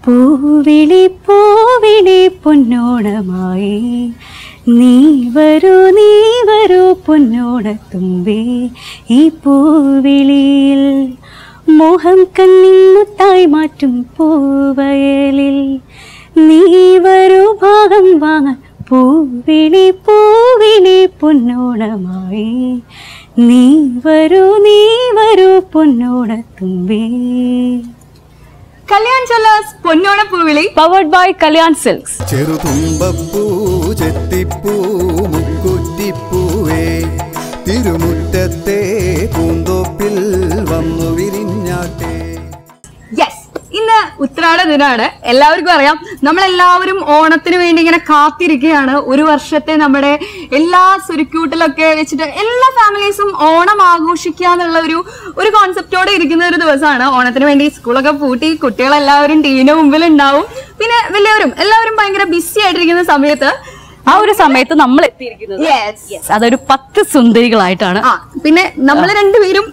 പൂവിളി പൂവിളി പൊന്നോണമായി നീ വരൂ പൊന്നോണത്തുമ്പേ ഈ പൂവിളിയിൽ മോഹം കണ്ണിമുത്തായി മാറ്റും പൂവയലിൽ നീ വരൂ ഭാഗം വാങ്ങാൻ പൂവിളി പൂവിളി പൊന്നോണമായി നീ വരൂ പൊന്നോണത്തുമ്പേ. Kalyan jewellers Ponnona Poovili powered by Kalyan silks. ചെറുതുമ്പപ്പൂ ചെത്തിപ്പൂ മുക്കുറ്റിപ്പൂവേ തിരുമുറ്റത്തെ പൂന്തോപ്പിൽ വന്നു വിരിഞ്ഞാട്ടെ. യെസ്, ഇന്ന് ഉത്രാട ദിനാണ്. എല്ലാവർക്കും അറിയാം, നമ്മളെല്ലാവരും ഓണത്തിന് വേണ്ടി ഇങ്ങനെ കാത്തിരിക്കുകയാണ്. ഒരു വർഷത്തെ നമ്മുടെ എല്ലാ സുരുക്കൂട്ടിലൊക്കെ വെച്ചിട്ട് എല്ലാ ഫാമിലീസും ഓണം ആഘോഷിക്കുക എന്നുള്ള ഒരു കോൺസെപ്റ്റോടെ ഇരിക്കുന്ന ഒരു ദിവസമാണ്. ഓണത്തിന് വേണ്ടി സ്കൂളൊക്കെ പൂട്ടി കുട്ടികളെല്ലാവരും ടിവിന്റെ മുമ്പിൽ ഉണ്ടാവും. പിന്നെ വലിയവരും എല്ലാവരും ഭയങ്കര ബിസി ആയിട്ടിരിക്കുന്ന സമയത്ത് നമ്മൾ എത്തിയിരിക്കുന്നത് അതൊരു 10 സുന്ദരികളായിട്ടാണ്. പിന്നെ നമ്മൾ രണ്ടുപേരും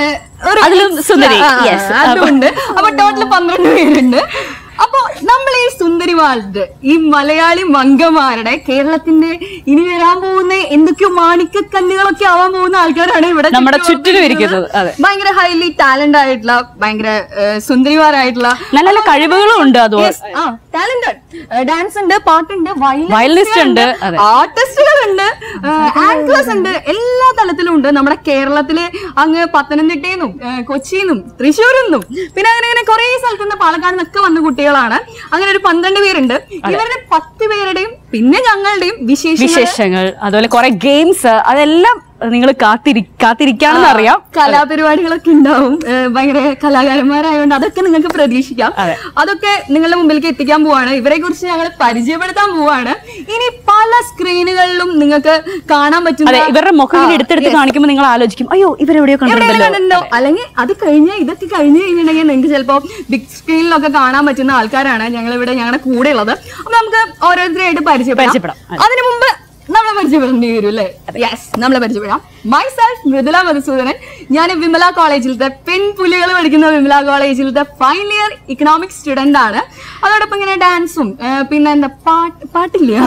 സുന്ദരി അതുകൊണ്ട് അപ്പൊ ടോട്ടൽ 12 പേരുണ്ട്. അപ്പൊ നമ്മൾ ഈ സുന്ദരിമാരുടെ ഈ മലയാളി മംഗമാരുടെ കേരളത്തിന്റെ ഇനി വരാൻ പോകുന്ന എന്തൊക്കെയോ മാണിക്കക്കല്ലുകളൊക്കെ ആവാൻ പോകുന്ന ആൾക്കാരാണ് ഇവിടെ നമ്മുടെ ചുറ്റിലും ഇരിക്കുന്നത്. ഭയങ്കര ഹൈലി ടാലന്റ് ആയിട്ടുള്ള ഭയങ്കര സുന്ദരിമാരായിട്ടുള്ള നല്ല കഴിവുകളും ഉണ്ട്. ടാലന്റഡ് ഡാൻസ് ഉണ്ട്, പാട്ടുണ്ട്, വയലിനിസ്റ്റ് ഉണ്ട്, ആർട്ടിസ്റ്റുകളുണ്ട്, ആങ്കേഴ്സ് ഉണ്ട്, എല്ലാ തലത്തിലും ഉണ്ട്. നമ്മുടെ കേരളത്തില് അങ്ങ് പത്തനംതിട്ടയിന്നും കൊച്ചിന്നും തൃശ്ശൂരിന്നും പിന്നെ അങ്ങനെ കുറെ സ്ഥലത്തുനിന്ന് പാലക്കാട് നിന്നൊക്കെ വന്ന കുട്ടികളാണ്. അങ്ങനെ ഒരു 12 പേരുണ്ട്. ഇവരുടെ 10 പേരുടെയും പിന്നെ ഞങ്ങളുടെയും വിശേഷങ്ങൾ, അതുപോലെ കുറെ ഗെയിംസ്, അതെല്ലാം നിങ്ങൾ കാത്തിരിക്കാണെന്ന് അറിയാം. കലാപരിപാടികളൊക്കെ ഉണ്ടാവും. ഭയങ്കര കലാകാരന്മാരായതുകൊണ്ട് അതൊക്കെ നിങ്ങൾക്ക് പ്രതീക്ഷിക്കാം. അതൊക്കെ നിങ്ങളുടെ മുമ്പിലേക്ക് എത്തിക്കാൻ പോവാണ്. ഇവരെ കുറിച്ച് ഞങ്ങൾ പരിചയപ്പെടുത്താൻ പോവാണ്. ഇനി പല സ്ക്രീനുകളിലും നിങ്ങൾക്ക് കാണാൻ പറ്റുന്ന ഇവരുടെ മുഖം എടുത്തെടുത്ത് കാണിക്കുമ്പോൾ നിങ്ങൾ ആലോചിക്കും, അയ്യോ ഇവരെവിടെയോ കണ്ടിട്ടുണ്ടോ. അല്ലെങ്കിൽ ഇതൊക്കെ കഴിഞ്ഞ് കഴിഞ്ഞിട്ടുണ്ടെങ്കിൽ നിങ്ങൾക്ക് ചിലപ്പോ ബിഗ് സ്ക്രീനിലൊക്കെ കാണാൻ പറ്റുന്ന ആൾക്കാരാണ് ഞങ്ങളിവിടെ ഞങ്ങളുടെ കൂടെ ഉള്ളത്. അപ്പൊ നമുക്ക് ഓരോരുത്തരായിട്ട് പരിചയപ്പെടാം. അതിനു മുമ്പ് നമ്മളെ പരിചയപ്പെടേണ്ടി വരും അല്ലേ? യെസ്, നമ്മളെ പരിചയപ്പെടാം. മൈസെൽഫ് മൃദുല മധുസൂദനൻ. ഞാൻ വിമല കോളേജിലത്തെ പെൺപുലികൾ പഠിക്കുന്ന വിമല കോളേജിലത്തെ ഫൈനൽ ഇയർ ഇക്കണോമിക്സ് സ്റ്റുഡന്റ് ആണ്. അതോടൊപ്പം ഇങ്ങനെ ഡാൻസും പിന്നെ എന്താ പാട്ടില്ല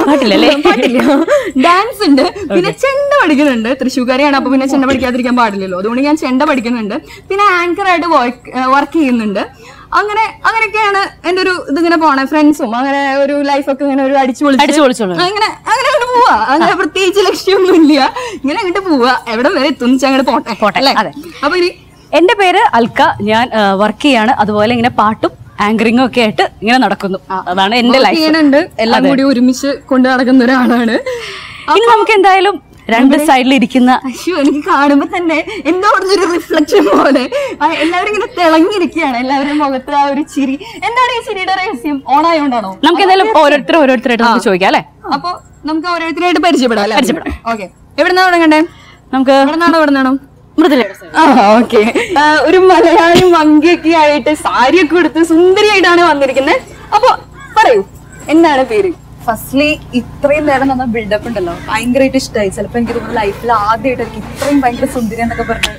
ഡാൻസ് ഉണ്ട്. പിന്നെ ചെണ്ട പഠിക്കുന്നുണ്ട്. തൃശ്ശൂർക്കാരെയാണ്, അപ്പൊ പിന്നെ ചെണ്ട പഠിക്കാതിരിക്കാൻ പാടില്ലല്ലോ. അതുകൊണ്ട് ഞാൻ ചെണ്ട പഠിക്കുന്നുണ്ട്. പിന്നെ ആങ്കറായിട്ട് വർക്ക് ചെയ്യുന്നുണ്ട്. അങ്ങനെയൊക്കെയാണ് എന്റെ ഒരു ഇതിങ്ങനെ പോണേ. ഫ്രണ്ട്സും അങ്ങനെ ഒരു ലൈഫൊക്കെ ഇങ്ങനെ ഒരു അടിച്ചു പൊളിച്ചു അങ്ങനെ അങ്ങോട്ട് പോവാ. അങ്ങനെ പ്രത്യേകിച്ച് ലക്ഷ്യമൊന്നും ഇല്ല. ഇങ്ങനെ അങ്ങോട്ട് പോവാ. എവിടെ വരെ എത്തുന്ന അങ്ങോട്ട് പോട്ടെ അല്ലേ? അപ്പൊ ഇനി എന്റെ പേര് അൽക്ക. ഞാൻ വർക്ക് ചെയ്യാണ്. അതുപോലെ ഇങ്ങനെ പാട്ടും ആങ്കറിങ്ങും ഒക്കെ ആയിട്ട് ഇങ്ങനെ നടക്കുന്നു. അതാണ് എന്റെ ലൈഫ്. ചെയ്യുന്നുണ്ട്. എല്ലാം കൂടി ഒരുമിച്ച് കൊണ്ടു നടക്കുന്ന ഒരാളാണ്. ഇനി നമുക്ക് എന്തായാലും രണ്ട് സൈഡിൽ ഇരിക്കുന്ന എനിക്ക് കാണുമ്പോ തന്നെ എന്തോ ഒരു റിഫ്ലക്ഷൻ പോലെ എല്ലാവരും ഇങ്ങനെ തിളങ്ങിയിരിക്കുകയാണ്. എല്ലാവരും മുഖത്ത് ആ ഒരു ചിരി. എന്താണ് ഈ ചിരിയുടെ രഹസ്യം? ഓണായോണ്ടാണോ? നമുക്ക് എന്തായാലും ഓരോരുത്തരായിട്ട് നമുക്ക് ചോദിക്കാം അല്ലെ? അപ്പൊ നമുക്ക് ഓരോരുത്തരായിട്ട് പരിചയപ്പെടാം. ഓക്കെ, എവിടെന്നാ തുടങ്ങണ്ടേ? നമുക്ക് എവിടെന്നാണോ? മൃദുല. ഓക്കെ, ഒരു മലയാളി മങ്കിയൊക്കെ ആയിട്ട് സാരിയൊക്കെ കൊടുത്ത് സുന്ദരിയായിട്ടാണ് വന്നിരിക്കുന്നത്. അപ്പൊ പറയൂ, എന്താണ് പേര്? ഫസ്റ്റ്ലി ഇത്രയും നേരം നമ്മൾ ബിൽഡപ്പ് ഉണ്ടല്ലോ, ഭയങ്കരമായിട്ട് ഇഷ്ടമായി. ചിലപ്പോ എനിക്ക് തോന്നുന്നു ലൈഫിൽ ആദ്യമായിട്ടായിരിക്കും ഇത്രയും ഭയങ്കര സുന്ദരി എന്നൊക്കെ പറഞ്ഞ്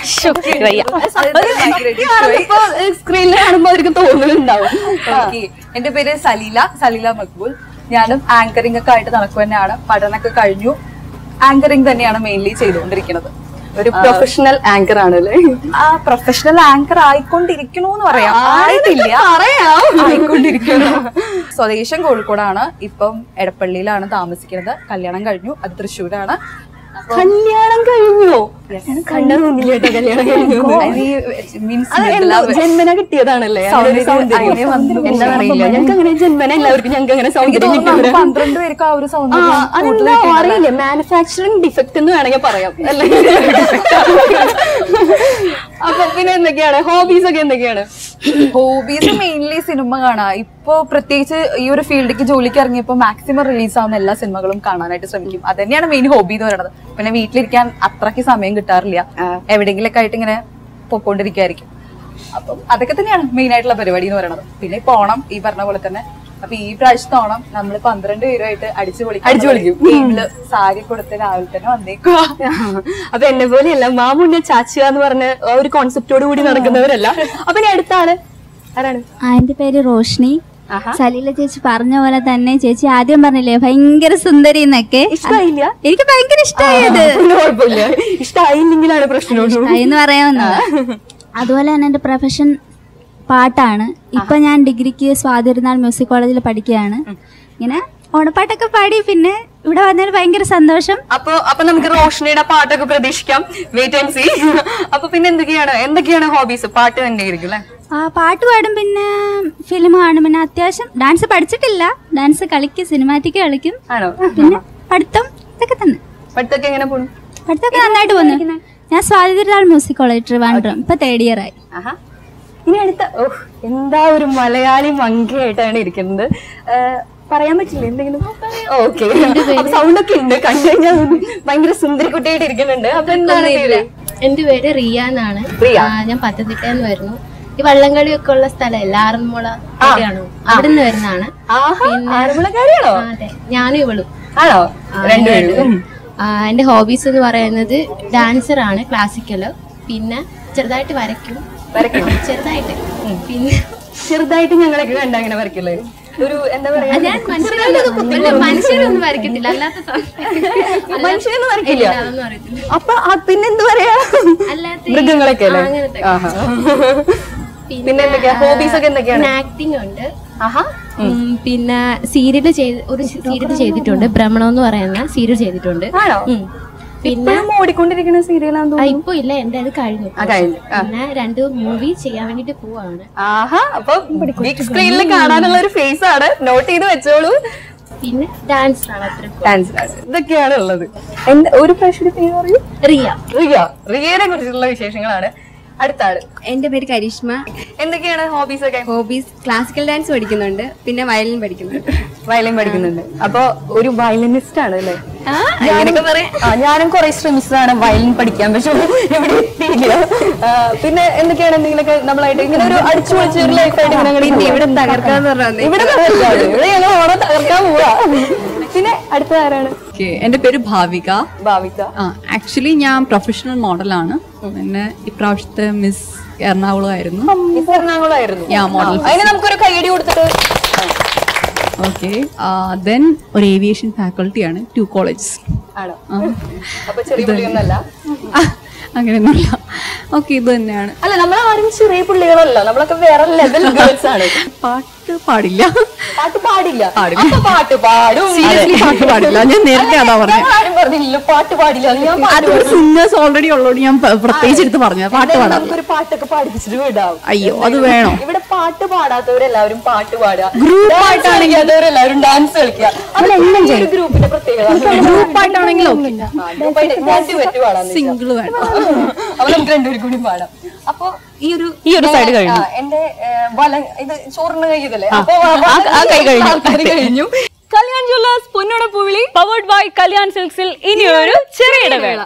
സ്ക്രീനിൽ കാണുമ്പോ അവർക്ക് തോന്നുന്നുണ്ടാവും. എന്റെ പേര് സലീല മക്ബൂൽ. ഞാനും ആങ്കറിംഗ് ഒക്കെ ആയിട്ട് നടക്കുക തന്നെയാണ്. പഠനമൊക്കെ കഴിഞ്ഞു. ആങ്കറിംഗ് തന്നെയാണ് മെയിൻലി ചെയ്തുകൊണ്ടിരിക്കുന്നത്. ഒരു പ്രൊഫഷണൽ ആങ്കർ ആണല്ലേ? പ്രൊഫഷണൽ ആങ്കർ ആയിക്കൊണ്ടിരിക്കണോന്ന് പറയാം. ആയിട്ടില്ല, ആയിക്കൊണ്ടിരിക്കുന്നു. സ്വദേശം കോഴിക്കോടാണ്. ഇപ്പം എടപ്പള്ളിയിലാണ് താമസിക്കുന്നത്. കല്യാണം കഴിഞ്ഞു. അത് തൃശ്ശൂരാണ്. കല്യാണം കഴിഞ്ഞോ? കണ്ടതൊന്നുമില്ല കേട്ടോ. കല്യാണം കഴിഞ്ഞു ജന്മന കിട്ടിയതാണല്ലേ? എന്താ അറിയില്ല, ഞങ്ങൾക്ക് അങ്ങനെ ജന്മന എല്ലാവർക്കും ഞങ്ങൾക്ക് അങ്ങനെ സൗന്ദര്യം 12 പേർക്ക് ആ ഒരു സൗന്ദര്യം അറിയില്ല. മാനുഫാക്ചറിങ് ഡിഫക്ട് എന്ന് വേണമെങ്കിൽ പറയാം അല്ലേ? അപ്പൊ പിന്നെ എന്തൊക്കെയാണ് ഹോബീസ് ഒക്കെ? എന്തൊക്കെയാണ് ഹോബീസ്? മെയിൻലി സിനിമ കാണാം. ഇപ്പൊ പ്രത്യേകിച്ച് ഈ ഒരു ഫീൽഡിലേക്ക് ജോലിക്ക് ഇറങ്ങിയപ്പോ മാക്സിമം റിലീസ് ആവുന്ന എല്ലാ സിനിമകളും കാണാനായിട്ട് ശ്രമിക്കും. അത് തന്നെയാണ് മെയിൻ ഹോബി എന്ന് പറയുന്നത്. പിന്നെ വീട്ടിലിരിക്കാൻ അത്രയ്ക്ക് സമയം കിട്ടാറില്ല. എവിടെയെങ്കിലൊക്കെ ആയിട്ട് ഇങ്ങനെ പൊക്കോണ്ടിരിക്കുകയായിരിക്കും. അപ്പം അതൊക്കെ തന്നെയാണ് മെയിൻ ആയിട്ടുള്ള പരിപാടി എന്ന് പറയുന്നത്. പിന്നെ ഇപ്പൊ ഓണം ഈ പറഞ്ഞ പോലെ തന്നെ. അപ്പൊ ഈ പ്രാവശ്യത്തെ ഓണം നമ്മള് 12 പേരുമായിട്ട് അടിച്ചു പൊളിക്കും. ടീമില് സാരി കൊടുത്ത് രാവിലെ തന്നെ വന്നേക്കുക. അപ്പൊ എന്നെ പോലെയല്ല, മാമുന്ന ചാച്ചിയ എന്ന് പറഞ്ഞ ഒരു കോൺസെപ്റ്റോട് കൂടി നടക്കുന്നവരല്ല. അപ്പൊ ഇനി അടുത്ത ആള് ആരാണ്? എന്റെ പേര് റോഷ്നി. സലീല ചേച്ചി പറഞ്ഞ പോലെ തന്നെ ചേച്ചി ആദ്യം പറഞ്ഞില്ലേ ഭയങ്കര സുന്ദരി എന്നൊക്കെ. എനിക്ക് ഭയങ്കര ഇഷ്ടമായത്. ഇഷ്ടമായില്ലെങ്കിലാണ് പ്രശ്നം എന്ന് പറയാവുന്നത്. അതുപോലെ തന്നെ എന്റെ പ്രൊഫഷൻ പാട്ടാണ്. ഇപ്പൊ ഞാൻ ഡിഗ്രിക്ക് സ്വാതിരുന്നാൾ മ്യൂസിക് കോളേജിൽ പഠിക്കുകയാണ്. ഇങ്ങനെ ഓണപ്പാട്ടൊക്കെ പാടി പിന്നെ ഇവിടെ വന്നതിൽ ഭയങ്കര സന്തോഷം. അപ്പൊ നമുക്ക് റോഷനിയുടെ പാട്ടൊക്കെ പ്രതീക്ഷിക്കാം. Wait and see. അപ്പൊ പിന്നെ എന്തൊക്കെയാണ് ഹോബീസ്? പാട്ട് തന്നെ ആയിരിക്കും അല്ലെ? പാട്ട് പാടും, പിന്നെ ഫിലിം കാണും, പിന്നെ അത്യാവശ്യം ഡാൻസ് പഠിച്ചിട്ടില്ല, ഡാൻസ് കളിക്കും, സിനിമാറ്റിക് കളിക്കും. പിന്നെ പഠിത്തം ഇതൊക്കെ തന്നെ. പഠിത്തമൊക്കെ എങ്ങനെ പോകും? പഠിത്തമൊക്കെ നന്നായിട്ട് പോകുന്നു. ഞാൻ സ്വാതിരുന്നാൾ മ്യൂസിക് കോളേജ് ട്രിവാൻഡ്രം, ഇപ്പൊ 3rd year ആയി. ഇനി അടുത്ത എന്താ ഒരു മലയാളി മങ്കയായിട്ടാണ് ഇരിക്കുന്നത്. പറയാൻ പറ്റില്ല എന്തെങ്കിലും? ഓക്കെ, സൗണ്ട് ഒക്കെ ഉണ്ട്. കണ്ടു കഴിഞ്ഞാൽ ഭയങ്കര സുന്ദരി കുട്ടിയായിട്ട് ഇരിക്കുന്നുണ്ട്. അപ്പൊ എന്താണ് പേര്? എന്റെ പേര് റിയ എന്നാണ്. ഞാൻ പത്തനംതിട്ടയിൽ നിന്ന് വരുന്നു. ഈ വള്ളംകളിയൊക്കെ ഉള്ള സ്ഥലമല്ല, ആറന്മുള ആണ്, അവിടെ നിന്ന് വരുന്നതാണ്. അതെ, ഞാനും ഇവളും. ആണോ? രണ്ടുപേരും. എന്റെ ഹോബീസ് എന്ന് പറയുന്നത് ഡാൻസർ ആണ്, ക്ലാസിക്കല്, പിന്നെ ചെറുതായിട്ട് വരയ്ക്കും. ചെറുതായിട്ട് ഞങ്ങളൊക്കെ കണ്ട അങ്ങനെ വരയ്ക്കുള്ളൂ. ഒരു എന്താ പറയാ, ഞാൻ മനുഷ്യരൊന്നും വരയ്ക്കത്തില്ല, അല്ലാത്ത മനുഷ്യനൊന്നും വരയ്ക്കില്ല. അപ്പൊ പിന്നെന്ത് പറയാ, മൃഗങ്ങളൊക്കെ അല്ലേ? പിന്നെ എന്തൊക്കെയാ ഹോബീസ് ഒക്കെ? എന്തൊക്കെയാണ്? ആക്ടിങ് ഉണ്ട്, പിന്നെ സീരിയൽ ചെയ്തിട്ടുണ്ട്. ഭ്രമണം എന്ന് പറയുന്ന സീരിയൽ ചെയ്തിട്ടുണ്ട്. പിന്നെ ഓടിക്കൊണ്ടിരിക്കുന്ന സീരിയലാന്ന് ഇപ്പൊ ഇല്ല, എന്റെ അത് കഴിഞ്ഞു. പിന്നെ 2 മൂവി ചെയ്യാൻ വേണ്ടിട്ട് പോവാണ്. അപ്പൊ ബിഗ് സ്ക്രീനിൽ കാണാനുള്ള ഒരു ഫേസ് ആണ്, നോട്ട് ചെയ്ത് വെച്ചോളൂ. പിന്നെ ഡാൻസ് ആണ്, ഇതൊക്കെയാണ് ഉള്ളത്. ഒരു പ്രശ്നം പേര് പറയൂ. റിയയെ കുറിച്ചുള്ള വിശേഷങ്ങളാണ്. അടുത്ത ആള്. എന്റെ പേര് കരിഷ്മ. എന്തൊക്കെയാണ് ഹോബീസ് ഒക്കെ? ഹോബീസ് ക്ലാസിക്കൽ ഡാൻസ് പഠിക്കുന്നുണ്ട്, പിന്നെ വയലിൻ പഠിക്കുന്നുണ്ട്. അപ്പൊ ഒരു വയലിനിസ്റ്റ് ആണ് അല്ലേ? ഞാനും കുറെ ശ്രമിച്ചതാണ് വയലിൻ പഠിക്കാൻ, പക്ഷെ ഇവിടെ എത്തിയില്ല. പിന്നെ എന്തൊക്കെയാണ് എന്തെങ്കിലുമൊക്കെ നമ്മളായിട്ട് ഇങ്ങനെ ഒരു അടിച്ചു പൊളിച്ച ഒരു ലൈഫായിട്ട് ഇവിടെ തകർക്കാന്ന് പറഞ്ഞാൽ ഇവിടെ ഞങ്ങൾ ഓണം തകർക്കാൻ പോവാ. പിന്നെ അടുത്ത ആരാണ്? എന്റെ പേര് ഭാവിക. ആക്ച്വലി ഞാൻ പ്രൊഫഷണൽ മോഡലാണ്. പിന്നെ ഇപ്രാവശ്യത്തെ മിസ് എറണാകുളം ആയിരുന്നു. നമുക്കൊരു കൈയടി കൊടുത്തിട്ട്. ഓക്കെ, ദെൻ ഒരു ഏവിയേഷൻ ഫാക്കൾട്ടിയാണ് 2 കോളേജ്. അങ്ങനെയൊന്നുമില്ല. ഓക്കെ, ഇത് തന്നെയാണ്. അല്ല, നമ്മളാരും ചെറിയ പിള്ളികളല്ല, നമ്മളൊക്കെ വേറെ ലെവൽ ഗേൾസ് ആണ്. പാട്ട് പാടില്ല. പാട്ട് പാടില്ല. പാട്ട് പാടും. പാട്ട് പാടില്ല. ഞാൻ നേരത്തെ അതാ പറഞ്ഞില്ല പാട്ട് പാടില്ല. സിംഗേഴ്സ് ഓൾറെഡി ഉള്ളതുകൊണ്ട് ഞാൻ പ്രത്യേകിച്ച് എടുത്ത് പറഞ്ഞു പാട്ട് പാടാം. നമുക്കൊരു പാട്ടൊക്കെ പാടിപ്പിച്ചിട്ട് വിടാം. അയ്യോ, അത് വേണോ? ഇവിടെ പാട്ട് പാടാത്തവരെല്ലാവരും പാട്ട് പാടുക, ഗ്രൂപ്പായിട്ടാണെങ്കിൽ അതവരെല്ലാവരും ഡാൻസ് കളിക്കുക. അതെല്ലാം ഗ്രൂപ്പിന്റെ പ്രത്യേകത. ഗ്രൂപ്പായിട്ടാണെങ്കിലും സിംഗിൾ വേണം. അപ്പൊ നമുക്ക് 2 പേരും കൂടി പാടാം. അപ്പൊ ഈ ഒരു സൈഡ് കഴിഞ്ഞു. എന്റെ ഇത് ചോറിന് കഴിയതല്ലേ? അപ്പൊ കഴിഞ്ഞു. Kalyan jewellers Ponnona Poovili powered by Kalyan സിൽക്സിൽ ഇനിയൊരു ചെറിയ ഇടവേള.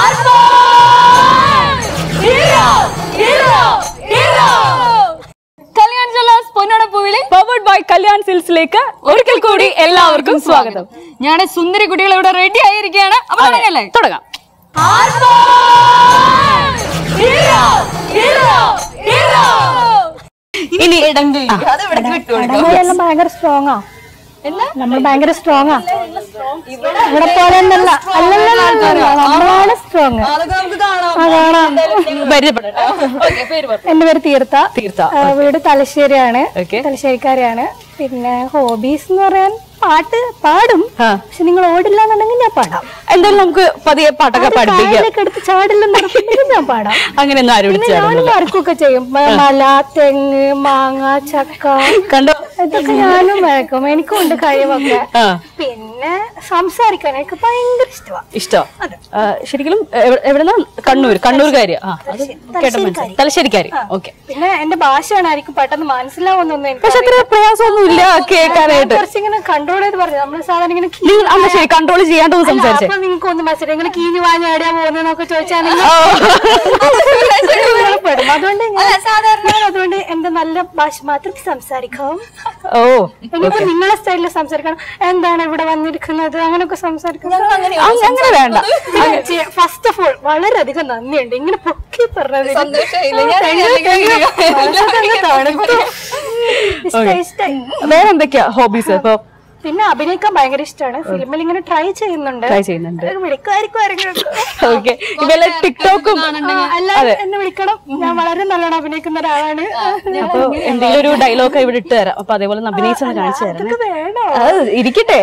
Kalyan jewellers Ponnona Poovili powered by Kalyan സിൽക്സിലേക്ക് ഒരിക്കൽ കൂടി എല്ലാവർക്കും സ്വാഗതം. ഞാൻ സുന്ദരി കുട്ടികൾ ഇവിടെ റെഡി ആയിരിക്കുകയാണ്. അപ്പൊ തുടങ്ങാം. ഇനി ഭയങ്കര സ്ട്രോങ്ങാ, നമ്മൾ ഭയങ്കര സ്ട്രോങ്ങാ. ഇവിടെ പോലെ നമ്മളാണ് സ്ട്രോങ്. എന്റെ പേര് തീർത്ത. വീട് തലശ്ശേരിയാണ്, തലശ്ശേരിക്കാരാണ്. പിന്നെ ഹോബീസ് എന്ന് പറയാൻ പാട്ട് പാടും, പക്ഷെ നിങ്ങൾ ഓടില്ല എന്നുണ്ടെങ്കിൽ ഞാൻ പാടാം. എന്തായാലും നമുക്ക് പതിയെ പാട്ടൊക്കെ എടുത്ത് ചാടില്ലെന്നുണ്ടെങ്കിൽ ഞാൻ പാടാം. അങ്ങനെ ഞാൻ വരക്കൊക്കെ ചെയ്യും. മല, തെങ്ങ്, മാങ്ങ, ചക്ക ഇതൊക്കെ ഞാനും വരക്കും. എനിക്കും ഉണ്ട് കഴിവൊക്കെ. പിന്നെ സംസാരിക്കാൻ എനിക്ക് ഭയങ്കര ഇഷ്ടമാണ്. ശരിക്കും എവിടെന്നാ? കണ്ണൂർക്കാരി, തലശ്ശേരിക്കാരി. ഓക്കെ. പിന്നെ എന്റെ ഭാഷയാണ് ആയിരിക്കും പെട്ടെന്ന് മനസ്സിലാവുന്നൊന്നും എനിക്ക് പക്ഷെ അത്ര പ്രയാസമൊന്നുമില്ല കേൾക്കാനായിട്ട്. കുറച്ചിങ്ങനെ കൺട്രോൾ ചെയ്ത് പറഞ്ഞു. നമ്മള് സാധാരണ ഇങ്ങനെ ശരി, കൺട്രോൾ ചെയ്യാണ്ട് സംസാരിച്ചു. അപ്പൊ നിങ്ങൾക്ക് ഒന്ന് മനസ്സിലായി, നിങ്ങൾ കീഞ്ഞു വാങ്ങി എവിടെയാ പോകുന്നതെന്നൊക്കെ ചോദിച്ചാൽ പെടും. അതുകൊണ്ട് എന്റെ നല്ല ഭാഷ മാത്രം സംസാരിക്കാം. ഇനിയിപ്പോ നിങ്ങളെ സ്റ്റൈലിൽ സംസാരിക്കണം. എന്താണ് ഇവിടെ വന്നിരിക്കുന്നത് അങ്ങനെയൊക്കെ സംസാരിക്കണം. അങ്ങനെ വേണ്ട. ഫസ്റ്റ് ഓഫ് ഓൾ വളരെയധികം നന്ദിയുണ്ട് ഇങ്ങനെ പൊക്കി പറഞ്ഞത്. വേറെ എന്തൊക്കെയാ ഹോബീസ് ഇപ്പൊ? പിന്നെ അഭിനയിക്കാൻ ഭയങ്കര ഇഷ്ടമാണ്. ഫിലിമിൽ ഇങ്ങനെ ട്രൈ ചെയ്യുന്നുണ്ട്. ഓക്കെ. ഇവല്ല ടിക്ടോക്കും എല്ലാവരും എന്നെ വിളിക്കണം. ഞാൻ വളരെ നല്ലോണം അഭിനയിക്കുന്ന ഒരാളാണ്. അപ്പൊ എന്തെങ്കിലും ഒരു ഡയലോഗ് ഇവിടെ ഇട്ട് തരാം. അപ്പൊ അതേപോലെ അഭിനയിച്ചൊന്ന് കാണിച്ചു തരാം. ഇരിക്കട്ടെ,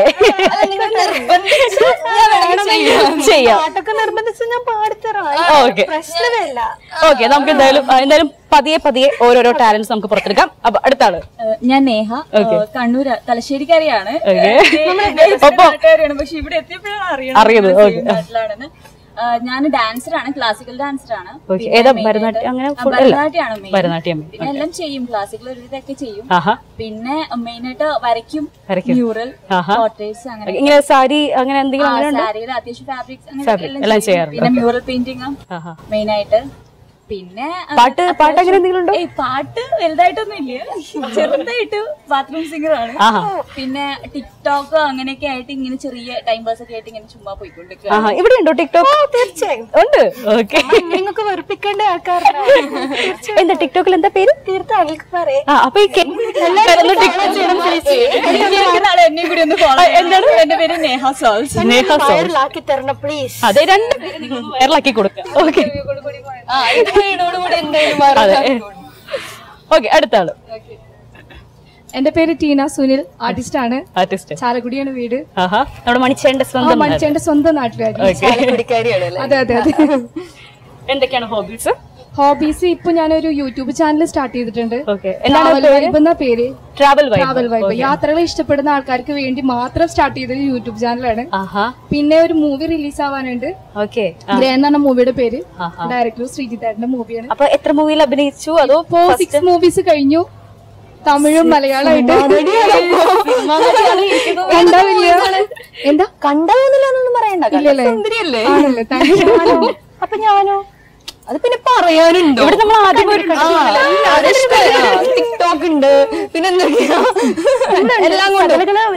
ചെയ്യാം. പാട്ടൊക്കെ നിർബന്ധിച്ച് ഞാൻ പാടിത്തരാം. ഓക്കെ പ്രശ്നമില്ല. ഓക്കെ. നമുക്ക് എന്തായാലും പതിയെ ഓരോരോ ടാലൻസ് നമുക്ക് പുറത്തെടുക്കാം. അപ്പൊ അടുത്ത ആള്. ഞാൻ നേഹ, കണ്ണൂർ തലശ്ശേരിക്കാരിയാണ്. പക്ഷെ ഇവിടെ എത്തിയപ്പോഴാണ് അറിയുന്നത്. ഞാൻ ഡാൻസറാണ്, ക്ലാസിക്കൽ ഡാൻസറാണ്. ഭരതനാട്യം പിന്നെ എല്ലാം ചെയ്യും, ക്ലാസിക്കൽ ഒരു ഇതൊക്കെ ചെയ്യും. പിന്നെ മെയിനായിട്ട് വരയ്ക്കും, മ്യൂറൽ, പോർട്രേറ്റ്സ്, അങ്ങനെ ഇങ്ങനെ സാരി അങ്ങനെ എന്തെങ്കിലും സാരിയുടെ അത്യാവശ്യം ഫാബ്രിക്സ് എല്ലാം ചെയ്യാറുണ്ട്. പിന്നെ മ്യൂറൽ പെയിന്റിങ് മെയിനായിട്ട്. പിന്നെ പാട്ട് അങ്ങനെ എന്തെങ്കിലും ഉണ്ടോ? പാട്ട് വലുതായിട്ടൊന്നും ഇല്ല, ചെറുതായിട്ട് ബാത്റൂം സിംഗർ ആണ്. പിന്നെ ടിക്ടോക്ക് അങ്ങനെയൊക്കെ ആയിട്ട് ഇങ്ങനെ ചെറിയ ടൈം പാസ് ഒക്കെ ആയിട്ട് ഇങ്ങനെ ചുമ്മാ പോയിക്കൊണ്ടിരിക്കുക. ഇവിടെ ഉണ്ടോ ടിക്ടോക്ക്? തീർച്ചയായും ഉണ്ട്. ഓക്കെ. നിങ്ങൾക്ക് വെറുപ്പിക്കേണ്ട ആൾക്കാരാണ്. എന്താ ടിക്ടോക്കിൽ എന്താ പേര്? തീർത്ഥാടകർക്ക് പറയാം. അപ്പൊ എന്നെ കൂടി ഒന്ന് ഫോളോ. എന്താണ്? എന്റെ പേര് നേഹ സോൾസ്. വൈറലാക്കി തരണം പ്ലീസ്. അതെ, രണ്ട് വൈറലാക്കി കൊടുക്കാം. ഓക്കെ. ഓക്കെ, അടുത്ത ആള്. എന്റെ പേര് ടീന സുനിൽ, ആർട്ടിസ്റ്റ് ആണ്. ചാലക്കുടിയാണ് വീട്. നമ്മുടെ മണിച്ചേന്റെ സ്വന്തം നാട്ടുകാരി. അതെ അതെ അതെ. എന്തൊക്കെയാണ് ഹോബീസ്? ഹോബീസ് ഇപ്പൊ ഞാനൊരു യൂട്യൂബ് ചാനൽ സ്റ്റാർട്ട് ചെയ്തിട്ടുണ്ട്. Travel vibe. യാത്രകൾ ഇഷ്ടപ്പെടുന്ന ആൾക്കാർക്ക് വേണ്ടി മാത്രം സ്റ്റാർട്ട് ചെയ്തൊരു യൂട്യൂബ് ചാനലാണ്. പിന്നെ ഒരു മൂവി റിലീസ് ആവാനുണ്ട്. ഗ്രേ എന്നാണ് മൂവിയുടെ പേര്. ഡയറക്ടർ ശ്രീജിത്തേട്ടന്റെ മൂവിയാണ്. അപ്പൊ എത്ര മൂവിയിൽ അഭിനയിച്ചു? അതോ 6 മൂവീസ് കഴിഞ്ഞു, തമിഴും മലയാളമായിട്ട്. എന്താ കണ്ടതൊന്നുമില്ലെന്നൊന്നും പറയണ്ട. അപ്പൊ ഞാനോ അത് പിന്നെ പറയാനുണ്ടോ? ഇവിടെ നമ്മൾ ആദ്യം ടിക്ടോക്ക് ഉണ്ട്, പിന്നെ എന്തൊക്കെയാ എല്ലാം കൊണ്ട്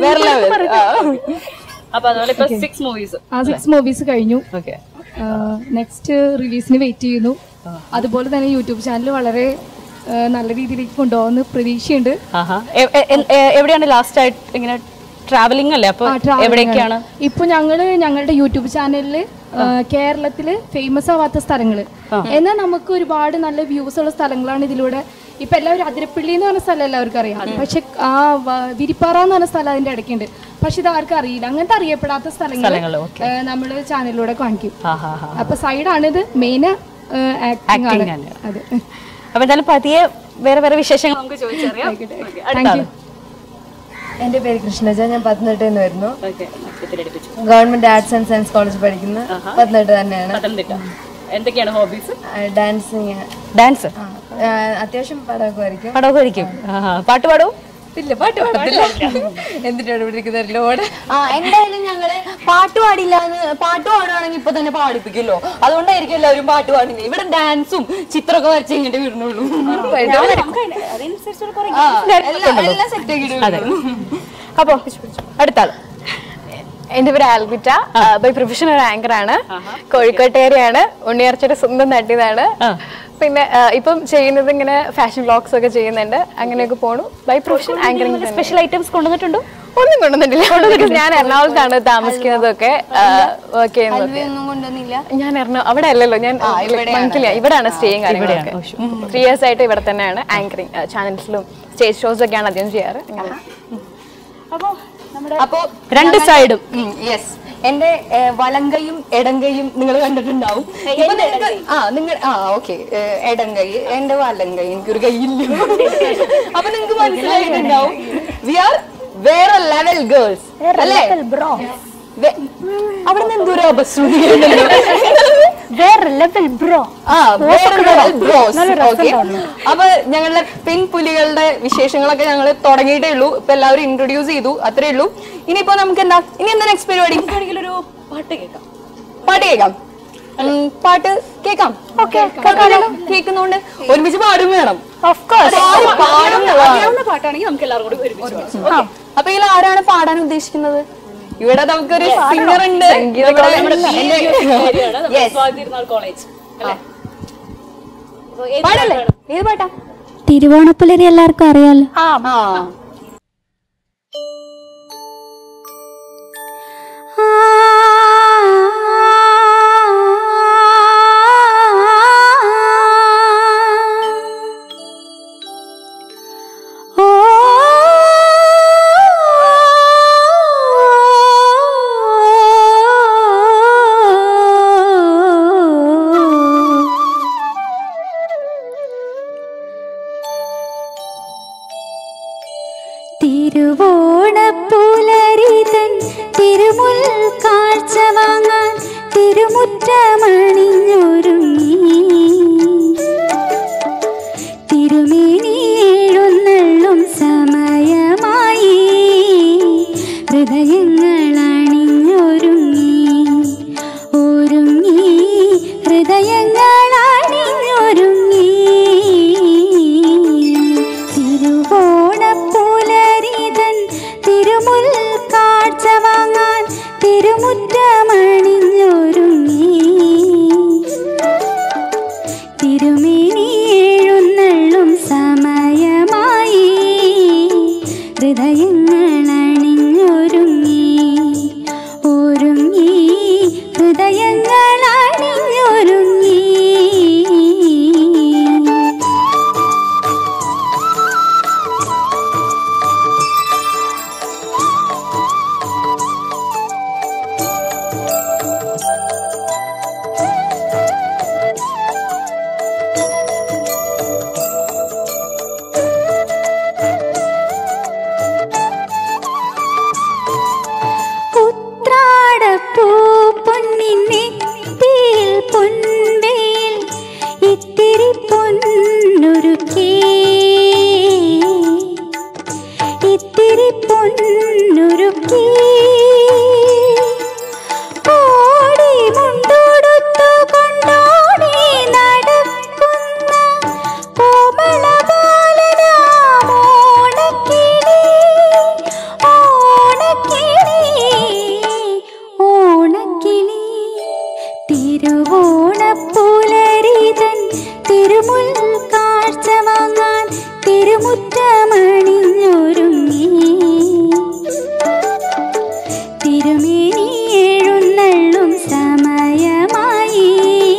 അപ്പൊ അതുപോലെ ഇപ്പൊ 6 മൂവീസ് കഴിഞ്ഞു. നെക്സ്റ്റ് റിലീസിന് വെയിറ്റ് ചെയ്യുന്നു. അതുപോലെ തന്നെ യൂട്യൂബ് ചാനൽ വളരെ നല്ല രീതിയിലേക്ക് കൊണ്ടുപോകുന്ന പ്രതീക്ഷയുണ്ട്. എവിടെയാണ് ലാസ്റ്റ് ആയിട്ട് ഇങ്ങനെ ട്രാവലിംഗ് അല്ലേ? അപ്പൊ എവിടേക്കാണ് ഇപ്പൊ ഞങ്ങളുടെ യൂട്യൂബ് ചാനലില് കേരളത്തില് ഫേമസ് ആവാത്ത സ്ഥലങ്ങള്, എന്നാൽ നമുക്ക് ഒരുപാട് നല്ല വ്യൂസ് ഉള്ള സ്ഥലങ്ങളാണ് ഇതിലൂടെ. ഇപ്പൊ എല്ലാവരും അതിരപ്പള്ളി എന്ന് പറഞ്ഞ സ്ഥലം എല്ലാവർക്കും അറിയാം, പക്ഷെ ആ വിരിപ്പാറ എന്ന് പറഞ്ഞ സ്ഥലം അതിന്റെ ഇടയ്ക്കുണ്ട്. പക്ഷെ ഇത് ആർക്കും അറിയില്ല. അങ്ങനത്തെ അറിയപ്പെടാത്ത സ്ഥലങ്ങൾ നമ്മള് ചാനലിലൂടെ കാണിക്കും. അപ്പൊ സൈഡാണ് ഇത് മെയിൻ ആക്ടിംഗ് ആണ്. അതെ. അപ്പൊ എന്തായാലും പതിയെ വേറെ വിശേഷങ്ങൾ നമുക്ക് ചോദിച്ചറിയാം. എന്റെ പേര് കൃഷ്ണജ, ഞാൻ പത്തനംതിട്ടയിൽ നിന്ന് വരുന്നു. Government arts and science college പഠിക്കുന്ന പത്തനംതിട്ട തന്നെയാണ്. എന്തൊക്കെയാണ് ഹോബീസ്? ഡാൻസ്, അത്യാവശ്യം പടമൊക്കെ വരയ്ക്കും. പാട്ട് പാടും? ഇല്ല, പാട്ട് പാടത്തില്ല. എന്തിനാണ് ഇവിടെ ഇരിക്കുന്നവരില്ലോ? എന്തായാലും ഞങ്ങള് പാട്ട് പാടുകയാണെങ്കിൽ ഇപ്പൊ തന്നെ പാടിപ്പിക്കല്ലോ. അതുകൊണ്ടായിരിക്കും എല്ലാവരും പാട്ട് പാടുന്നത്. ഇവിടെ ഡാൻസും ചിത്രമൊക്കെ വരച്ച് ഇങ്ങോട്ട് വിടുന്നുള്ളൂ. അപ്പൊ അടുത്ത ആള്. എന്റെ പേര് ആൽബിറ്റ, ബൈ പ്രൊഫഷൻ ഒരു ആങ്കർ ആണ്. കോഴിക്കോട്ടുകാരിയാണ്. ഉണ്ണിയാർച്ചയുടെ സ്വന്തം നട്ടിയതാണ്. പിന്നെ ഇപ്പം ചെയ്യുന്നത് ഇങ്ങനെ ഫാഷൻ വ്ലോഗ്സ് ഒക്കെ ചെയ്യുന്നുണ്ട്. അങ്ങനെയൊക്കെ പോണു. By profession anchoring. Special items കൊണ്ടുവന്നിട്ടുണ്ടോ? ഒന്നും കൊണ്ടുവന്നിട്ടില്ല. ഞാൻ എറണാകുളത്താണ് താമസിക്കുന്നതൊക്കെ, വർക്ക് ചെയ്യുന്നത്. ഞാൻ അവിടെ അല്ലല്ലോ, ഞാൻ ഇവിടെയാണ് സ്റ്റേയും കാര്യങ്ങളൊക്കെ. 3 years ആയിട്ട് ഇവിടെ തന്നെയാണ്. ആങ്കറിംഗ് ചാനൽസിലും സ്റ്റേജ് ഷോസ് ഒക്കെയാണ് അധികം ചെയ്യാറ്. അപ്പൊ രണ്ട് സൈഡും എന്റെ വലങ്കയും ഇടങ്കയും നിങ്ങൾ കണ്ടിട്ടുണ്ടാവും. ഓക്കെ, ഇടങ്കൈ എന്റെ വലങ്കൈ, എനിക്കൊരു കൈയില്ല. അപ്പൊ നിങ്ങക്ക് മനസ്സിലായിട്ടുണ്ടാവും, വി ആർ വേറെ ലെവൽ ഗേൾസ് അല്ലേ? അവിടെ നിന്ന് എന്തോ അപ്പൊ ഞങ്ങളുടെ പെൺപുലികളുടെ വിശേഷങ്ങളൊക്കെ ഞങ്ങൾ തുടങ്ങിയിട്ടേ ഉള്ളൂ. ഇപ്പൊ എല്ലാവരും ഇൻട്രൊഡ്യൂസ് ചെയ്തു, അത്രേ ഉള്ളൂ. ഇനിയിപ്പോ നമുക്ക് ഇനി എന്താ നെക്സ്റ്റ് പരിപാടി? ഒരു പാട്ട് കേൾക്കാം. പാട്ട് കേൾക്കാം. കേൾക്കുന്നോണ്ട് ഒരുമിച്ച് പാടും വേണം. പാട്ടാണെങ്കിൽ നമുക്ക് എല്ലാവരും കൂടി ഒരുമിച്ച്. അപ്പൊ ഇതിൽ ആരാണ് പാടാൻ ഉദ്ദേശിക്കുന്നത്? ഇവിടെ നമുക്കൊരു സിംഗർ ഉണ്ട്. കോളേജ് പാടല്ലേ? ഏത് പാട്ടാ? തിരുവോണപ്പുലരി എല്ലാവർക്കും അറിയാലോ. തിരുവോണപ്പുലരിതൻ തിരുമുൽ കാഴ്ച വാങ്ങാൻ തിരുമുറ്റമണിഞ്ഞൊരുങ്ങി തിരുമേനി എഴുന്നള്ളും സമയമായി ഹൃദയങ്ങൾ അണിഞ്ഞൊരുങ്ങി ഒരുങ്ങി ഹൃദയങ്ങൾ അണിഞ്ഞൊരുങ്ങി തിരുവോണപ്പുലരിതൻ തിരുമുൽ കാഴ്ച വാങ്ങാൻ തിരുമുറ്റമണിഞ്ഞൊരുങ്ങി തിരുമേനി എഴുന്നള്ളും സമയമായി ഹൃദയങ്ങൾ അണിഞ്ഞൊരുങ്ങി ഒരുങ്ങി ഹൃദയങ്ങൾ അണിഞ്ഞൊരുങ്ങി. ഉത്രാടപ്പൂ പൊന്നിനെത്തിയിൽ പൊൻവേൽ ഇത്തിരി പൊന്നൊരുക്കി ഇത്തിരി പൊന്നൊരുക്കി ഓടി മുണ്ടോടുത്തു കൊണ്ടോടി നടക്കുന്ന കോമളബാലനാം ഓണക്കിളി ഓണക്കിളി ഓണക്കിളി തിരുവോണപ്പുലരിതൻ തിരുമുൽ കാഴ്ച വാങ്ങാൻ തിരുമുറ്റമണിഞ്ഞൊരുങ്ങി തിരുമേനി എഴുന്നള്ളും സമയമായി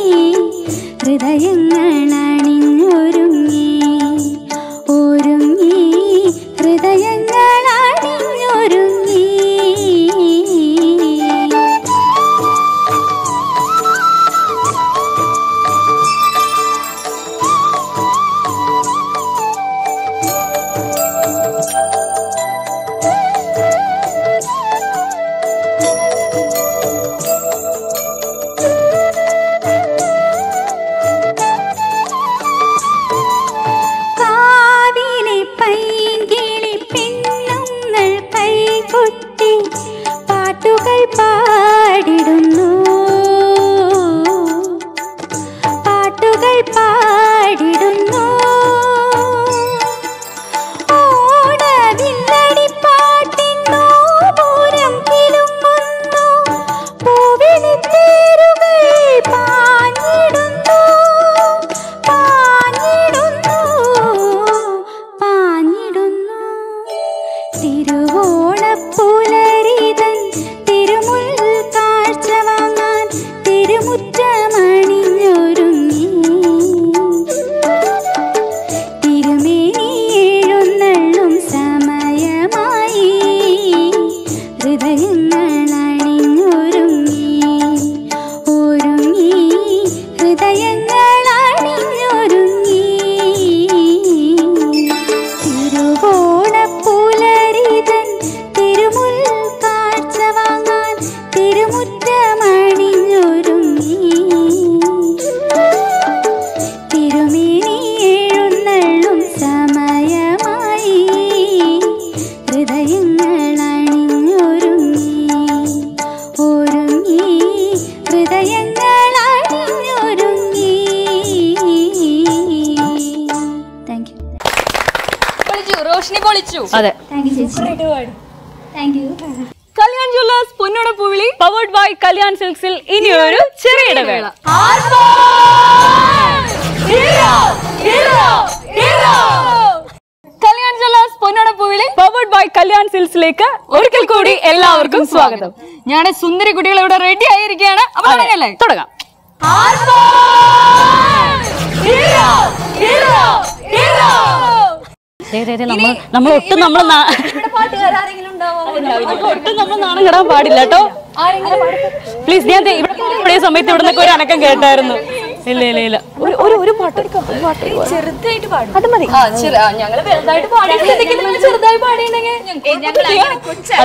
ഹൃദയങ്ങൾ അണിഞ്ഞൊരുങ്ങി ഒരുങ്ങി ഹൃദയങ്ങൾ അണിഞ്ഞൊരുങ്ങി. കാവിലെ പൈങ്കിളി പെണ്ണുങ്ങൾ കൈകൊട്ടി പാട്ടുകൾ പാടിടുന്നു പാട്ടുകൾ പാടിടുന്നു ഓണവില്ലടിപ്പാട്ടിന്നു പൂരം കിലുങ്ങുന്നു പൂവിളിത്തേരുകൾ പാഞ്ഞിടുന്നു പാഞ്ഞിടുന്നു പാഞ്ഞിടുന്നു തിരുവോണപ്പുലരിതൻ തിരുമുൽ കാഴ്ച വാങ്ങാൻ തിരുമുറ്റമണിഞ്ഞൊരുങ്ങി തിരുമേനി എഴുന്നള്ളും സമയമായി ഹൃദയങ്ങൾ അണിഞ്ഞൊരുങ്ങി ഒരുങ്ങി ഹൃദയങ്ങൾ അണിഞ്ഞൊരുങ്ങി തിരുവോണപ്പുലരിതൻ തിരുമുൽ കാഴ്ച വാങ്ങാൻ തിരുമുറ്റമണിഞ്ഞൊരുങ്ങി തിരുമേനി എഴുന്നള്ളും സമയമായി ഹൃദയങ്ങൾ അണിഞ്ഞൊരുങ്ങി ഒരുങ്ങി ഹൃദയങ്ങൾ അണിഞ്ഞൊരുങ്ങി. Thank you. പൊളിച്ചു, റോഷിനി പൊളിച്ചു. അതെ. താങ്ക് യു ചേച്ചി. Thank you. Kalyan jewellers Ponnona Poovili powered by Kalyan സിൽക്സിൽ ഇനിയൊരു ചെറിയ ഇടവേള. ഹീറോ ഹീറോ ഹീറോ സിൽസിലേക്ക് ഒരിക്കൽ കൂടി എല്ലാവർക്കും സ്വാഗതം. ഞാൻ സുന്ദരി കുട്ടികൾ ഇവിടെ റെഡി ആയിരിക്കുകയാണ്. അപ്പൊ തുടങ്ങല്ലേ? തുടങ്ങാം. നമ്മൾ ഒട്ടും നമ്മൾ നാണം കിടാൻ പാടില്ല കേട്ടോ. പ്ലീസ്. ഞാൻ ഇവിടെ സമയത്ത് ഇവിടെ നിന്നൊക്കെ ഒരു അനക്കം കേട്ടായിരുന്നു. ഇല്ല ഇല്ല ഇല്ല. ഒരു പാട്ട് ചെറുതായിട്ട് പാടും. അത് മതി. ഞങ്ങള് വലുതായിട്ട് ചെറുതായി പാടിയിട്ടുണ്ടെങ്കിൽ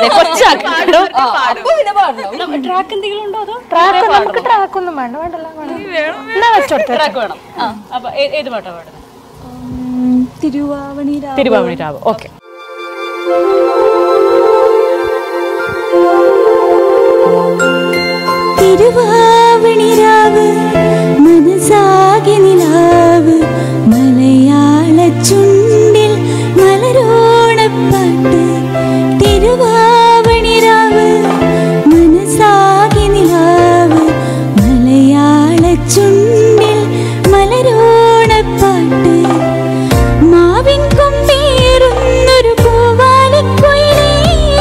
ട്രാക്ക് എന്തെങ്കിലും ഉണ്ടോ? അതോ ട്രാക്ക് ഒന്നും വേണ്ട. ട്രാക്ക് വേണം. അപ്പൊ ഏത് പാട്ടാ പാടുന്നത്? തിരുവാവണി രാവ്. ഓക്കെ. തിരുവാവണി രാവ് മനസാകെ നിലാവ് മലയാള ചുണ്ടിൽ മലരോണപ്പാട്ട്. തിരുവാവണി രാവ് മനസാകെ നിലാവ് മലയാള ചുണ്ടിൽ മലരോണപ്പാട്ട്. മാവിൻ കൊമ്പേറുന്നൊരു പൂവാലിക്കുയിലേ